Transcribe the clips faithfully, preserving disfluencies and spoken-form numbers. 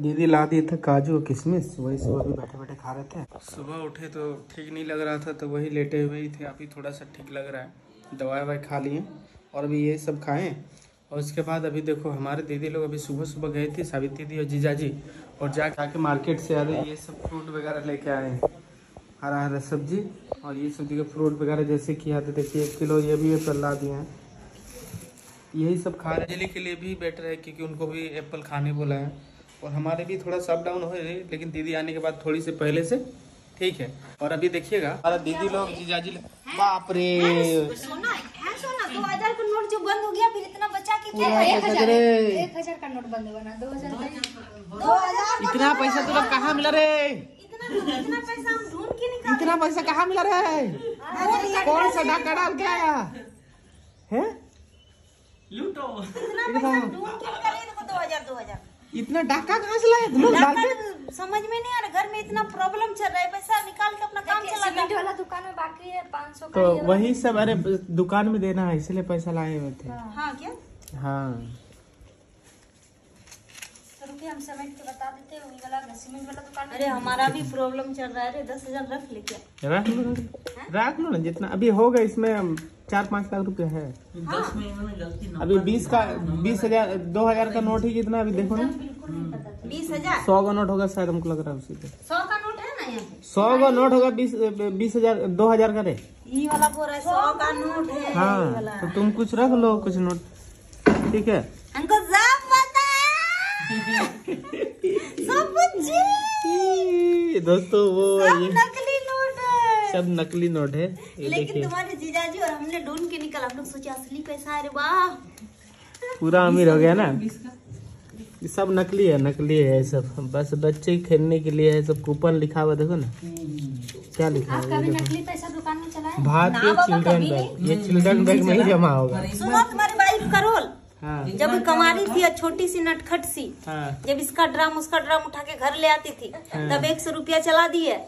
दीदी ला दिए थे काजू और किशमिश, वही सब अभी बैठे बैठे खा रहे थे। सुबह उठे तो ठीक नहीं लग रहा था, तो वही लेटे हुए ही थे। अभी थोड़ा सा ठीक लग रहा है, दवाई ववाई खा लिए और अभी ये सब खाएं। और उसके बाद अभी देखो हमारे दीदी लोग अभी सुबह सुबह गए थे, सावित्री दी और जीजा जी, और जा जाके मार्केट से आ रहे ये सब फ्रूट वगैरह लेके आए, हरा हरा सब्जी और ये सब देखिए फ्रूट वगैरह जैसे कि यहाँ देखिए एक किलो ये भी एप्पल ला दिए हैं, यही सब खा रहे। दिल्ली के लिए भी बेटर है क्योंकि उनको भी एप्पल खाने बोला है, और हमारे भी थोड़ा सब डाउन हो रही, लेकिन दीदी आने के बाद थोड़ी से पहले से ठीक है। और अभी देखिएगा हमारा दीदी लोग जीजाजी, बाप रे सोना है, सोना दो हजार का नोट जो बंद हो गया, फिर इतना बचा के क्या एक हजार एक हजार का नोट बंद बना, दो हजार दो हजार इतना पैसा तुम कहाँ मिला रे? इतना इतना पैसा हम ढूंढ के निकाल, इतना पैसा कहाँ मिला रे? कौन सा डाका डाल के आया है? लूटो इतना पैसा ढूंढ के निकाले, देखो दो हजार दो हजार इतना डाका कहाँ से लाए तुम लोग? डाल के समझ में नहीं आ रहा, घर में इतना प्रॉब्लम चल रहा है, पैसा निकाल के अपना काम चला। सीमेंट वाला दुकान में बाकी है पाँच सौ का, तो वही सब, अरे दुकान में देना है इसलिए पैसा लाए हुए थे। हाँ क्या? हाँ रुकिए हम सीमेंट के बता देते हैं, वही वाला सीमेंट वाला दुकान। अरे हमारा भी प्रॉब्लम चल रहा है, अरे दस हजार रख ले क्या? रख लो रख लो ना, जितना अभी होगा इसमें चार पाँच लाख रुपए है। हाँ। अभी बीस का बीस हजार दो हजार का नोट ही कितना अभी देखो ना, बीस हजार सौ का नोट होगा शायद, हमको लग रहा है उसी पे। सौ का नोट है ना यहाँ पे? सौ का नोट होगा, बीस बीस हजार दो हजार का रे। ये वाला बोल रहा है सौ का नोट है। हाँ तो तुम कुछ रख लो, कुछ नोट, ठीक है? हमको सब पता है, सब कुछ दोस्तों वो सब ये नकली नोट है, सब नकली नोट है, ये लेकिन देखिए तुम्हारे जीजाजी और हमने ढूंढ के निकाला, हम लोग सोचे असली पैसा है। रे वाह, पूरा अमीर हो गया ना। ये सब नकली है, नकली है ये सब, बस बच्चे खेलने के लिए है सब। कूपन लिखा हुआ देखो ना, क्या लिखा आप है कभी ये देखो, नकली पैसा दुकान में चलाए? भारतीय चिल्ड्रन बैंक। ये चिल्ड्रन बैंक में ही जमा होगा। सुनो तुम्हारी वाइफ का रोल, हाँ जब कमा रही थी छोटी सी नटखट सी, हाँ जब इसका ड्राम उसका ड्राम उठा के घर ले आती थी, तब एक सौ रुपया चला दी है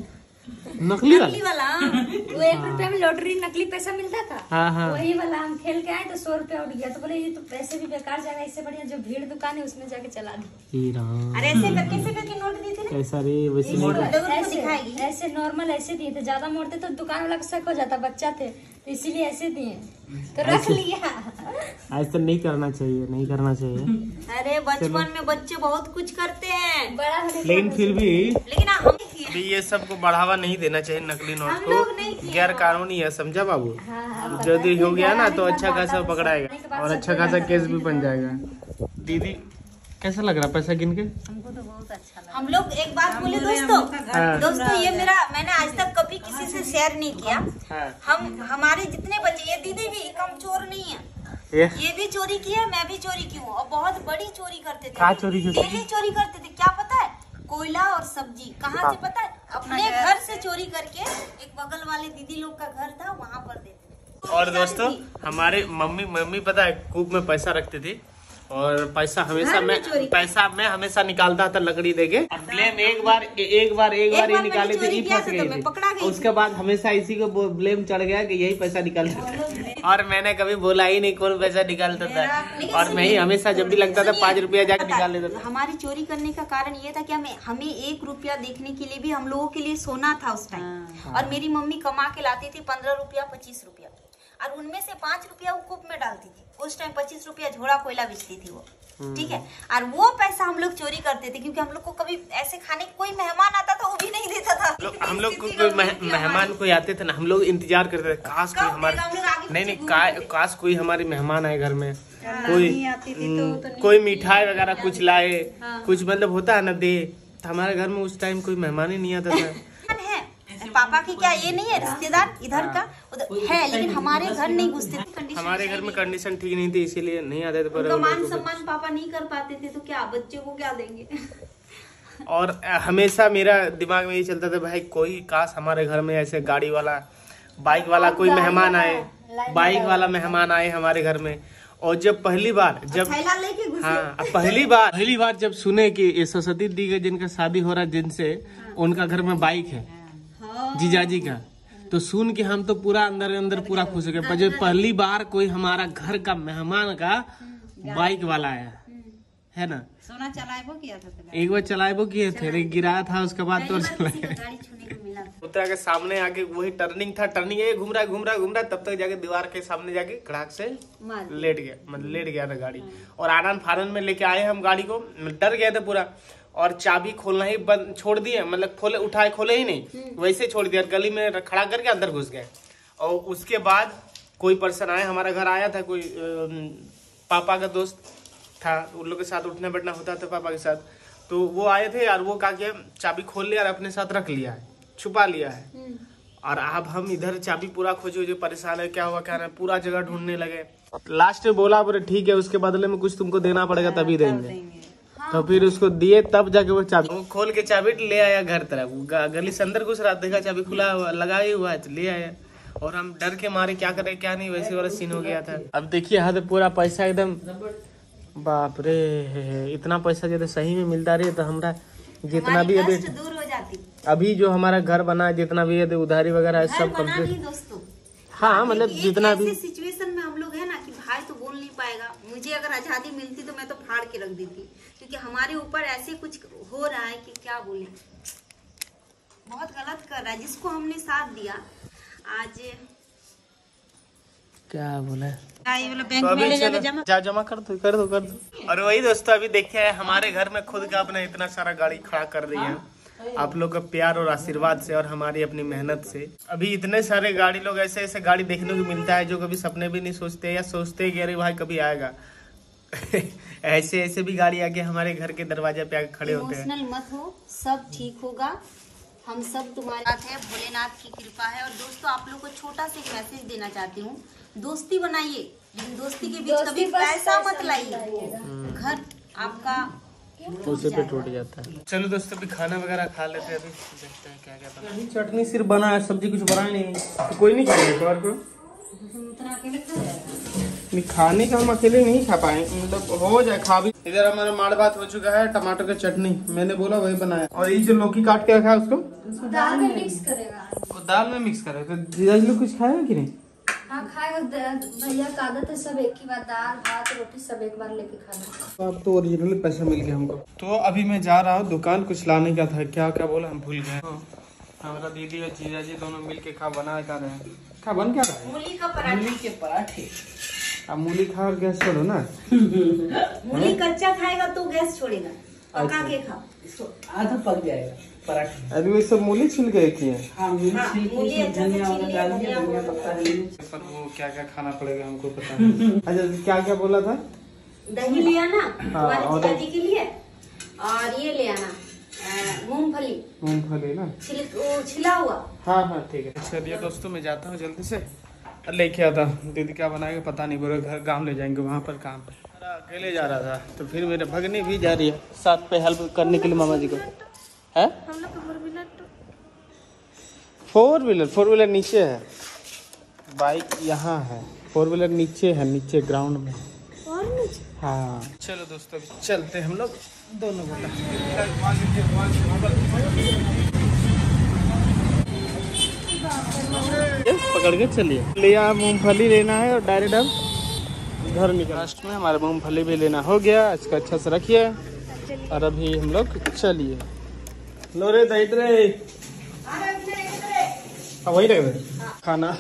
नकली नकली वाला। वाला। वो एक रुपए में लॉटरी नकली पैसा मिलता था, हाँ हाँ वही वाला हम खेल के आए तो सौ रुपया उठ गया, तो बोले ये तो पैसे भी बेकार जाएगा, इससे बढ़िया जो भीड़ दुकान है उसमें जाके चला दी। हे राम, अरे ऐसे करके ऐसे करके नोट दी थी ना, कैसा रे वैसे नहीं था। लोगों को ऐसे सिखाएगी। ऐसे नॉर्मल ऐसे दिए थे, ज्यादा मोड़ते तो दुकान वाला को शक हो जाता, बच्चा थे तो इसीलिए ऐसे दिए, तो रख लिया। ऐसा नहीं करना चाहिए, नहीं करना चाहिए। अरे बचपन में बच्चे बहुत कुछ करते हैं, बड़ा होने के लेकिन फिर भी लेकिन हम नहीं अभी ये सबको बढ़ावा नहीं देना चाहिए, नकली नोट हम लोग नहीं को किए। गैर कानूनी है, समझा बाबू? हाँ, हाँ, यदि हो गया ना तो पता है। अच्छा खासा पकड़ाएगा और अच्छा खासा केस भी बन जाएगा। दीदी कैसा लग रहा पैसा गिन के? हमको तो बहुत अच्छा लगा। हम लोग एक बात बोले दोस्तों, हाँ। दोस्तों ये मेरा, मैंने आज तक कभी किसी से शेयर नहीं किया। हाँ। हम हमारे जितने बच्चे, ये दीदी भी कम चोर नहीं है, ये ये भी चोरी की है, मैं भी चोरी की हूँ, और बहुत बड़ी चोरी करते थे। क्या चोरी की? डेली चोरी करते थे, क्या पता है? कोयला और सब्जी। कहाँ से पता है? अपने घर से चोरी करके, एक बगल वाले दीदी लोग का घर था वहाँ पर देते थे। और दोस्तों हमारे मम्मी मम्मी पता है कूप में पैसा रखती थी, और पैसा हमेशा मैं पैसा मैं हमेशा निकालता था लकड़ी देके। ब्लेम एक बार एक बार एक बार ये निकाले थे, ये फंस गई थी। उसके बाद हमेशा इसी को ब्लेम चढ़ गया कि यही पैसा निकालता था, और मैंने कभी बोला ही नहीं कौन पैसा निकालता था, और मैं ही हमेशा जब भी लगता था पाँच रुपया जाके निकाल लेता था। हमारी चोरी करने का कारण ये था कि हमें हमें एक रुपया देखने के लिए भी हम लोगों के लिए सोना था उस टाइम। और मेरी मम्मी कमा के लाती थी पंद्रह रुपया पच्चीस रुपया, और उनमें से पाँच रुपया वो कूप में डालती थी। उस टाइम पच्चीस रुपया झोड़ा कोयला बेचती थी वो, ठीक है। और वो पैसा हम लोग चोरी करते थे, क्योंकि हम लोग को कभी ऐसे खाने कोई मेहमान आता था वो भी नहीं देता था। हम लोग को कोई मेहमान कोई आते थे ना, हम लोग इंतजार करते थे काश कोई हमारे नहीं नहीं का, काश कोई हमारे मेहमान आए घर में, कोई कोई मिठाई वगैरह कुछ लाए, कुछ मतलब होता है ना दे। हमारे घर में उस टाइम कोई मेहमान ही नहीं आता था। पापा की क्या ये नहीं है रिश्तेदार इधर का है, लेकिन हमारे घर नहीं घुसते थे। हमारे घर में कंडीशन ठीक नहीं थी, इसीलिए नहीं आते थे। पर मान सम्मान पापा नहीं कर पाते थे, तो क्या बच्चे को क्या देंगे। और हमेशा मेरा दिमाग में ये चलता था, भाई कोई काश हमारे घर में ऐसे गाड़ी वाला बाइक वाला कोई मेहमान आए, बाइक वाला मेहमान आए हमारे घर में। और जब पहली बार जब हाँ पहली बार पहली बार जब सुने कि ये सरस्वती दी के जिनका शादी हो रहा है, जिनसे उनका घर में बाइक है जीजाजी का, तो सुन के हम तो पूरा अंदर अंदर पूरा खुश हो गए। जब पहली बार कोई हमारा घर का मेहमान का बाइक वाला आया, है ना। सोना चलाएबो किया था तो एक बार चलाएबो किए थे, लेकिन गिराया था उसके बाद तो गाड़ी छूने को मिला। उतरा के सामने आके वही टर्निंग था, टर्निंग ये घूम रहा घूम रहा घूम रहा तब तक जाके दीवार के सामने जाके खड़ाक से लेट गया, मतलब लेट गया था गाड़ी। और आनन फारन में लेके आए हम गाड़ी को, डर गया था पूरा, और चाबी खोलना ही बंद छोड़ दिए, मतलब खोले उठाए खोले ही नहीं, वैसे छोड़ दिया, गली में खड़ा करके अंदर घुस गए। और उसके बाद कोई पर्सन आया, हमारा घर आया था कोई पापा का दोस्त था, उन लोग के साथ उठना बैठना होता था पापा के साथ, तो वो आए थे यार, वो कहा कि चाबी खोल लिया और अपने साथ रख लिया है, छुपा लिया है। और अब हम इधर चाबी पूरा खोजे खोजे परेशान है, क्या हुआ क्या नहीं, पूरा जगह ढूंढने लगे। लास्ट में बोला बोले ठीक है, उसके बदले में कुछ तुमको देना पड़ेगा तभी देंगे। तो फिर उसको दिए, तब जाके वो चाबी वो खोल के चाबी ले आया घर तरफ, गली से अंदर घुस रहा, देखा चाबी खुला हुआ लगा ही हुआ है तो ले आया। और हम डर के मारे क्या करें क्या नहीं, वैसे वाला सीन हो गया था। अब देखिए हद पूरा पैसा एकदम, बाप रे, इतना पैसा यदि सही में मिलता रहे तो हमारा जितना भी अभी दूर हो जाती। अभी जो हमारा घर बना है, जितना भी यदि उधारी वगैरह है सब कंप्लीट। दोस्तों हाँ मतलब जितना भी सिचुएशन में हम लोग है ना कि भाई तो बोल नहीं पाएगा, मुझे अगर आजादी मिलती तो मैं तो फाड़ के रख देती, क्योंकि हमारे ऊपर ऐसे कुछ हो रहा है कि क्या बोले, बहुत गलत कर रहा है। जिसको हमने साथ दिया आज क्या बोले, बैंक में ले जाके जमा जा जमा कर दो कर दो कर दो। और वही दोस्तों अभी देखिए हमारे घर में खुद का अपना इतना सारा गाड़ी खड़ा कर रही है, आप लोग का प्यार और आशीर्वाद से और हमारी अपनी मेहनत से। अभी इतने सारे गाड़ी लोग ऐसे ऐसे गाड़ी देखने को मिलता है जो कभी सपने भी नहीं सोचते, या सोचते कि अरे भाई कभी आएगा। ऐसे ऐसे भी गाड़ी आके हमारे घर के दरवाजे पे आके खड़े होते हैं। इमोशनल मत हो, सब ठीक होगा, हम सब तुम्हारे साथ है, भोलेनाथ की कृपा है। और दोस्तों आप लोग को छोटा सा एक मैसेज देना चाहती हूँ, दोस्ती बनाइए लेकिन दोस्ती के बीच कभी पैसा मत लाइए, घर आपका उसे पे टूट जाता है। चलो दोस्तों अभी खाना वगैरह खा लेते हैं, अभी देखते हैं क्या क्या बना। अभी चटनी सिर्फ बना है, सब्जी कुछ बना नहीं, तो कोई नहीं खाएगा और को नहीं खाने का, हम अकेले नहीं खा पाए, मतलब हो जाए खा भी। इधर हमारा माड़ भात हो चुका है, टमाटर की चटनी मैंने बोला वही बनाया, और ये जो लौकी काट के रखा है उसको दाल में मिक्स करेगा, वो दाल में मिक्स करेगा। तो जीजाजी लोग कुछ खाएगा कि नहीं? हाँ खाएगा, भैया का आदत है सब एक ही बार, दाल भात रोटी सब एक बार लेके खाना। तो अब तो ओरिजिनली पैसा मिल गया हमको। तो अभी मैं जा रहा हूँ दुकान, कुछ लाने का था, क्या क्या बोला हम भूल गए। हमारा दीदी और जीजा जी दोनों मिल के खा बना क्या रहे हैं, खा बन क्या रहा है, मूली का पराठा, मूली के पराठे। अब मूली खा और गैस छोड़ो ना। मूली कच्चा खाएगा तो गैस छोड़ेगा, पका के खा, आधा पक जाएगा पराठा। अभी वे सब मूली छिल गए किए। हाँ, मूली छिल के धनिया वाला डाल दिया, धनिया पत्ता डाल दिया। पर वो क्या क्या खाना पड़ेगा हमको पता नहीं। अच्छा क्या क्या बोला था? दही ले आना हाँ, और दादी के लिए, और ये ले आना मूंगफली, मूंगफली ना छिल वो छिला हुआ। हाँ हाँ ठीक है। चलिए दोस्तों मैं जाता हूँ जल्दी से, लेके आता। दीदी क्या बनाएगा पता नहीं, बोले घर गाँव ले जाएंगे, वहाँ पर काम पे। अकेले जा रहा था तो फिर मेरे भगनी भी जा रही है साथ पे हेल्प करने के लिए मामा जी को। है फोर व्हीलर, फोर व्हीलर नीचे है, बाइक यहाँ है, फोर व्हीलर नीचे है, नीचे ग्राउंड में। और नीचे? हाँ चलो दोस्तों चलते हम लोग दोनों बेटा। पकड़ के चलिए, लिया मूंगफली लेना है और डायरेक्ट अब घर निकल। लास्ट में हमारा मूंगफली भी लेना हो गया, इसका अच्छा से रखिए। और अभी हम लोग चलिए, लो रे दही रे, वही रख दे खाना।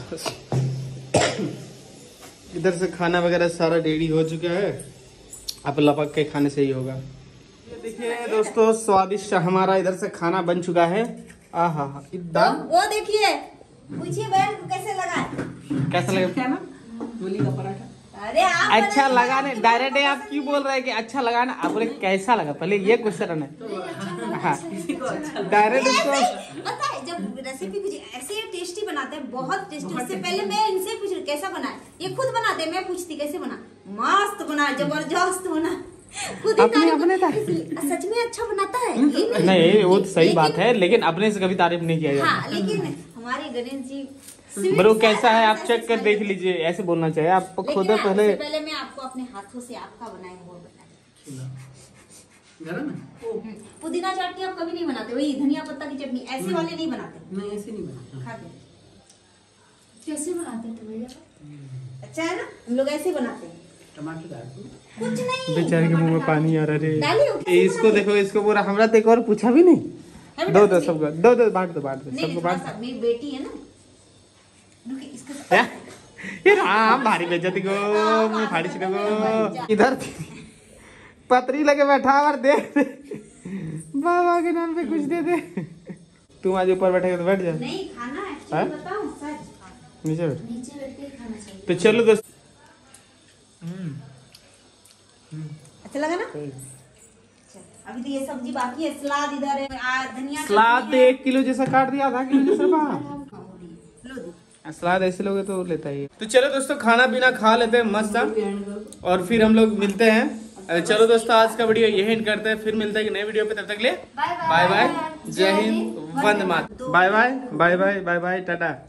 इधर से खाना वगैरह सारा रेडी हो चुका है, अब लपक के खाने से ही होगा। ये देखिए दोस्तों स्वादिष्ट हमारा इधर से खाना बन चुका है। आहा हा, दाल वो देखिए, पूछिए बहन को कैसे लगा, कैसा लगा ना मूली का पराठा? अरे आप अच्छा लगा नहीं, डायरेक्ट आप क्यों बोल रहे हैं कि अच्छा लगा ना, आप बोले कैसा लगा, पहले ये क्वेश्चन है। हाँ डायरेक्ट उसको पता है, जब रेसिपी कुछ ऐसे टेस्टी बनाते हैं, बहुत टेस्टी, उससे पहले मैं इनसे पूछ रही कैसा बना है, ये खुद बनाते हैं, मैं पूछती कैसे बना, मस्त बना, जबरदस्त बना, खुद अपने अपने सच में अच्छा बनाता है। ये नहीं वो तो सही बात है, लेकिन अपने से कभी तारीफ नहीं किया जाता। हाँ, लेकिन हमारे गणेश जी ब्रो कैसा है आप चेक कर देख लीजिए, ऐसे बोलना चाहिए आपको खुद पहले। पहले मैं आपको अपने हाथों से आपका बनाए वो बताए। पुदीना चटनी आप कभी नहीं बनाते, वही धनिया पत्ता की चटनी, ऐसे वाले नहीं बनाते। मैं ऐसे नहीं बनाता। खाते कैसे बनाते थे भैया? अच्छा है ना, हम लोग ऐसे बनाते हैं। टमाटर डाल दो। कुछ नहीं बेचारे के मुंह में पानी आ रहा डाली, है। उठा इसको देखो, इसको पूरा हमरा तो एक और पूछा भी नहीं। दो दो सबको, दो दो बांट दो, बांट दो नहीं, सबको थोड़ा बांट। सा, मेरी बेटी है ना, रुकी, इसके साथ- ये राम भारी बेइज्जती को मुंह फाड़ी छी को इधर पतरी लगे बैठा और दे बाबा के नाम पे कुछ दे दे। तुम आज ऊपर बैठे तो बैठ जा। नहीं खाना है, हाँ? बताऊं सच, नीचे बैठ। नीचे बैठ के ही खाना चाहिए। तो चलो दोस्त। अच्छा लगा ना? चल, अभी तो ये सब्जी बाकी है, सलाद इधर है, आ, धनिया सलाद चटनी है। एक किलो जैसा काट दिया, आधा किलो जैसा बा। हाँ, लो दो। सलाद ऐसे लोगे तो लेता ही है। तो चलो दोस्तों, खाना पीना खा लेते हैं मस्त सा, और फिर हम लोग मिलते हैं। चलो दोस्तों, आज का वीडियो यही एंड करते हैं, फिर मिलते हैं नए वीडियो पे। तब तक ले बाय बाय, जय हिंद, वंदे मातरम, bye bye bye bye bye bye, Tata.